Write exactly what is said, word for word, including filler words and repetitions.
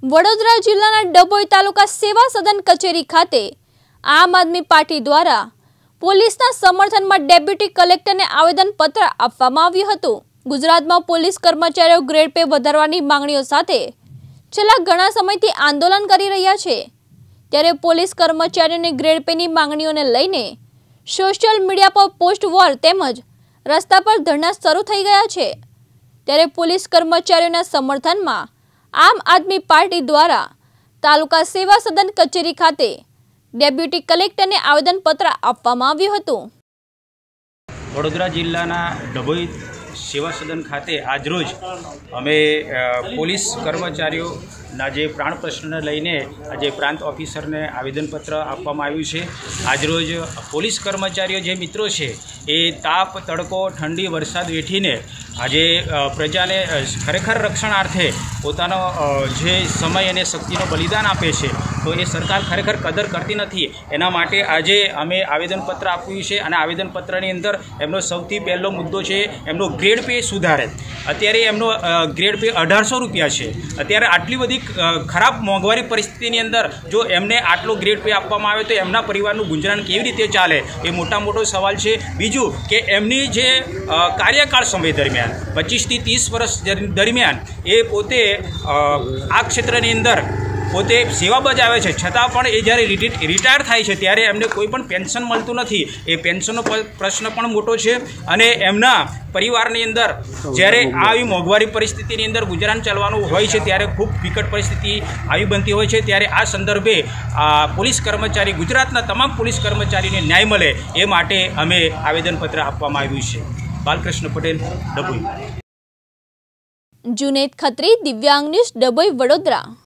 વડોદરા જિલ્લાના ડભોઈ તાલુકા સેવા સદન કચેરી ખાતે આમ આદમી પાર્ટી દ્વારા પોલીસના સમર્થનમાં ડેપ્યુટી કલેક્ટરને આવેદનપત્ર આપવામાં આવ્યું હતું। ગુજરાતમાં પોલીસ કર્મચારીઓ ગ્રેડ પે વધારવાની માંગણીઓ સાથે છેલ્લા ઘણા સમયથી આંદોલન કરી રહ્યા છે, ત્યારે પોલીસ કર્મચારીઓની ગ્રેડ પેની માંગણીઓને લઈને સોશિયલ મીડિયા પર પોસ્ટ વોર તેમજ રસ્તા પર ધરણા શરૂ થઈ ગયા છે। ત્યારે પોલીસ કર્મચારીઓના સમર્થનમાં આમ આદમી પાર્ટી દ્વારા તાલુકા સેવા સદન કચેરી ખાતે ડેપ્યુટી કલેક્ટરને આવેદનપત્ર આપવામાં આવ્યું હતું। વડોદરા જિલ્લાના ડભોઈ સેવા સદન ખાતે આજરોજ અમે પોલીસ કર્મચારીઓના જે પ્રાણ પ્રશ્નને લઈને આજે પ્રાંત ઓફિસરને આવેદનપત્ર આપવામાં આવ્યું છે। આજરોજ પોલીસ કર્મચારીઓ જે મિત્રો છે એ તાપ તડકો ઠંડી વરસાદ વેઠીને આજે પ્રજાને ખરેખર રક્ષણાર્થે પોતાનો જે સમય અને શક્તિનો બલિદાન આપે છે, તો એ સરકાર ખરેખર કદર કરતી નથી। એના માટે આજે અમે આવેદનપત્ર આપ્યું છે અને આવેદનપત્રની અંદર એમનો સૌથી પહેલો મુદ્દો છે એમનો ગ્રેડ પે સુધારે। અત્યારે એમનો ગ્રેડ પે અઢારસો રૂપિયા છે। અત્યારે આટલી બધી ખરાબ મોંઘવારી પરિસ્થિતિની અંદર જો એમને આટલો ગ્રેડ પે આપવામાં આવે તો એમના પરિવારનું ગુજરાન કેવી રીતે ચાલે, એ મોટા મોટો સવાલ છે। બીજું કે એમની જે કાર્યકાળ સમય દરમિયાન પચીસથી ત્રીસ વર્ષ દરમિયાન એ પોતે આ ક્ષેત્રની અંદર પોતે સેવા બજાવે છે, છતાં પણ એ જ્યારે રિટાયર થાય છે ત્યારે એમને કોઈ પણ પેન્શન મળતું નથી। એ પેન્શનનો પ્રશ્ન પણ મોટો છે અને એમના પરિવારની અંદર જ્યારે આવી મોંઘવારી પરિસ્થિતિની અંદર ગુજરાન ચાલવાનું હોય છે ત્યારે ખૂબ વિકટ પરિસ્થિતિ આવી બનતી હોય છે। ત્યારે આ સંદર્ભે પોલીસ કર્મચારી ગુજરાતના તમામ પોલીસ કર્મચારીને ન્યાય મળે એ માટે અમે આવેદનપત્ર આપવામાં આવ્યું છે। બાલકૃષ્ણ પટેલ, ડભોઈ। જુનેદ ખત્રી, દિવ્યાંગ ન્યૂઝ, ડભોઈ, વડોદરા।